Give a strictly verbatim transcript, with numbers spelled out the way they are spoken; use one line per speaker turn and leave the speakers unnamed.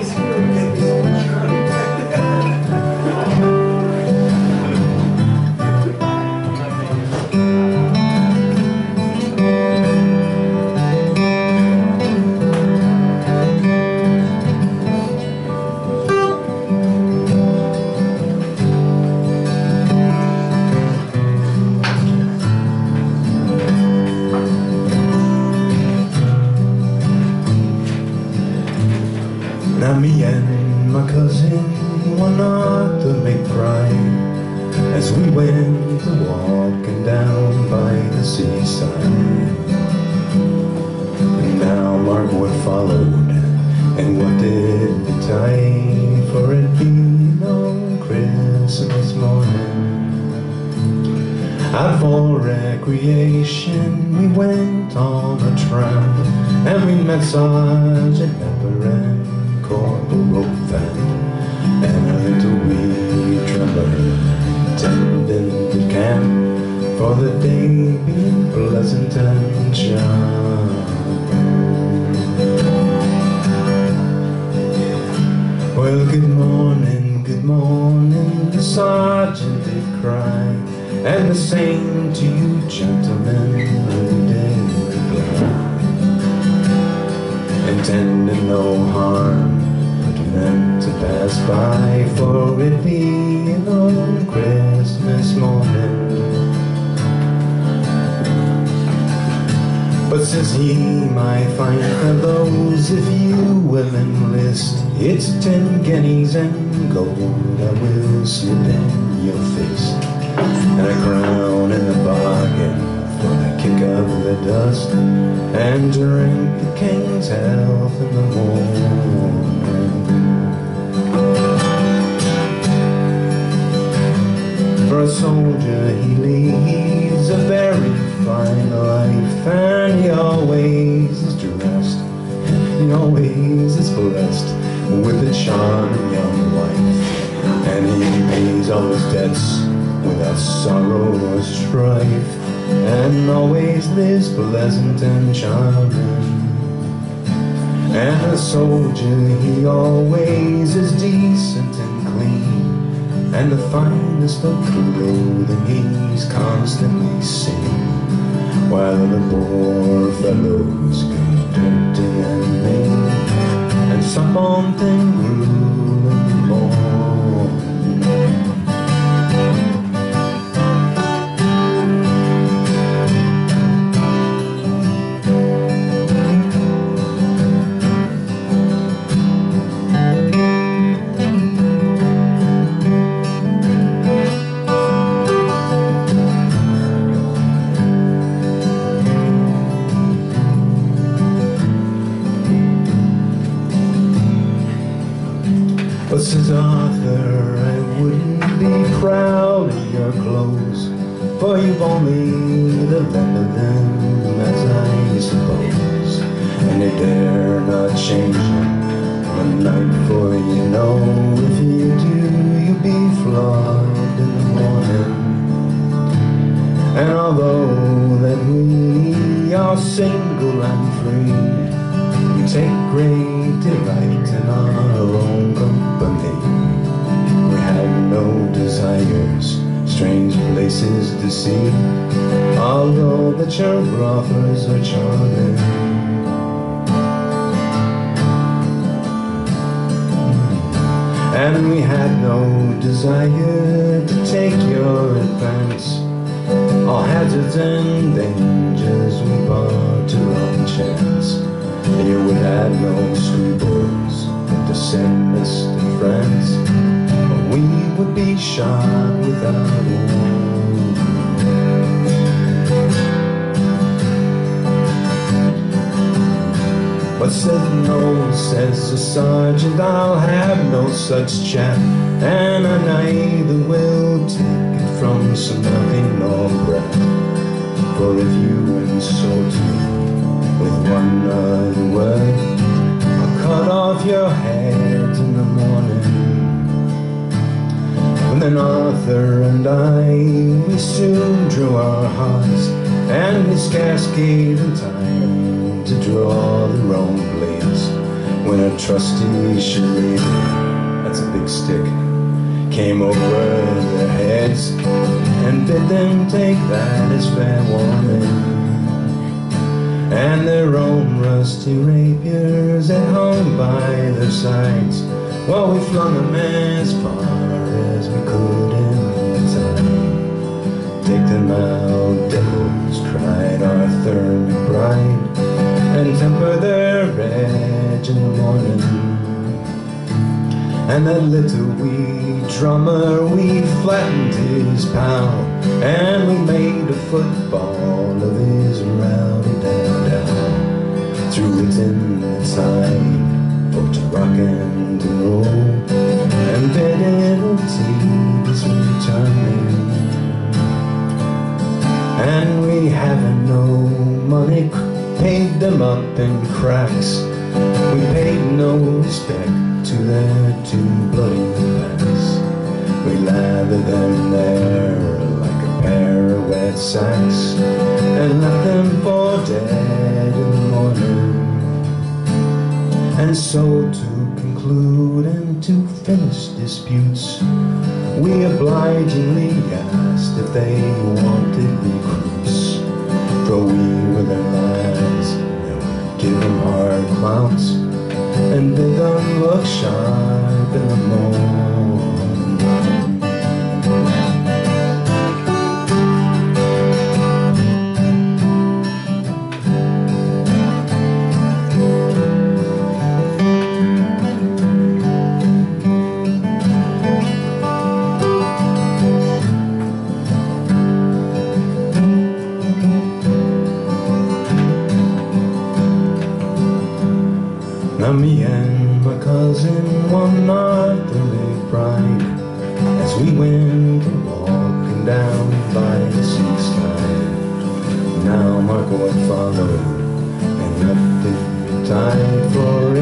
Now me and my cousin one Arthur McBride, as we went walking down by the seaside. And now Margaret followed, and what did the time for it be on Christmas morning? Out for recreation we went on a tramp, and we met Sergeant Pepper and Corporal Van, and a little wee drummer tending the camp, for the day being pleasant and charming. Well, good morning, good morning, the sergeant did cry, and the same to you gentlemen who did reply, intending no harm, meant to pass by, for it being on Christmas morning. But says he, my fine fellows, if you will enlist, it's ten guineas and gold I will slip in your fist, and a crown in the bargain for the kick of the dust, and drink the king's health in the morning. For a soldier he leads a very fine life, and he always is dressed, he always is blessed with a charming young wife, and he pays all his debts without sorrow or strife, and always lives pleasant and charming. And a soldier he always is decent and clean, and the finest of clothing he's constantly seen, while the poor fellows go dirty and mean, and sup on thin gruel in the morning. But says Arthur, I wouldn't be proud of your clothes, for you've only the lend of them, as I suppose, and you dare not change them one night, for you know if you do, you'll be flogged in the morning. And although that we are single and free, we take great delight in our own company. We have no desires, strange places to see, although the geographers are charming. And we had no desire to take your advance, all hazards and dangers we bar to our own chance. You would have no scruples to send us to France, or we would be shot without a warning. But said no, says the sergeant, I'll have no such chat, and I neither will take it from some nothing nor breath, for if you insult me with one other word, I'll cut off your head in the morning. And then Arthur and I, we soon drew our hearts, and we scarce gave them time to draw their own blades, when a trusty charade, that's a big stick, came over their heads and bid them take that as fair warning. And their own rusty rapiers that hung by their sides, well, we flung them as far as we could in time. Take them out, devils, cried Arthur McBride, and temper their edge in the morning. And that little wee drummer, we flattened his pal, and we made a football of his rowdy down down. Threw it in the tide for to rock and to roll, and bid it'll take his returning. And we haven't no money, paid them up in cracks. We paid no respect to their two bloody backs. We lathered them there like a pair of wet sacks, and left them for dead in the morning. And so to conclude and to finish disputes, we obligingly asked if they wanted recruits, for we were their lads, and we'd give them hard clouts and bid them look sharp in the morning. Now me and my cousin, one Arthur McBride, as we went walking down by the seaside. Now Marco had followed and left the tide for